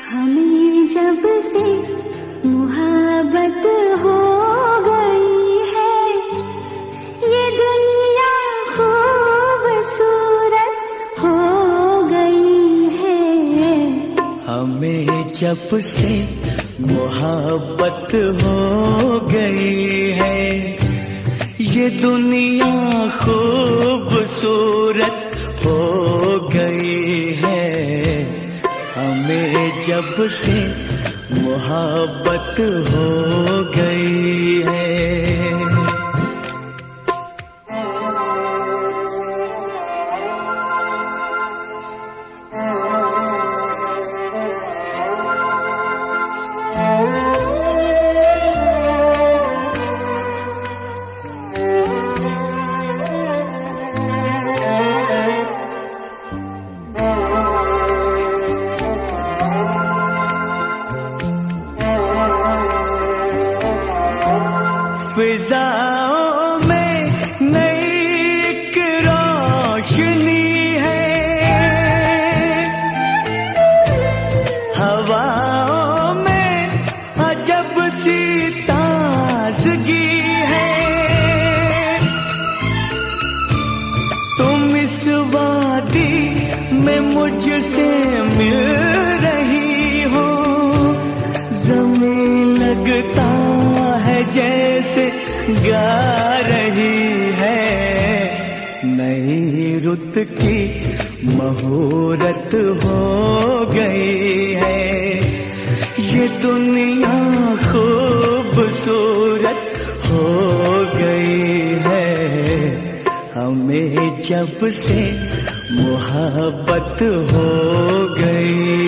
हमें जब से मोहब्बत हो गई है, ये दुनिया खूबसूरत हो गई है। हमें जब से मोहब्बत हो गई है, ये दुनिया खूबसूरत हो गई है। हमें जब से मोहब्बत हो गई है। फिजाओं में नई एक रोशनी है, हवाओं में अजब सी ताजगी है। तुम इस वादी में मुझसे मिल रही हो, ज़मीन लगता है जैसे गा रही है। नई रुत की मुहूर्त हो गई है, ये दुनिया खूबसूरत हो गई है। हमें जब से मोहब्बत हो गई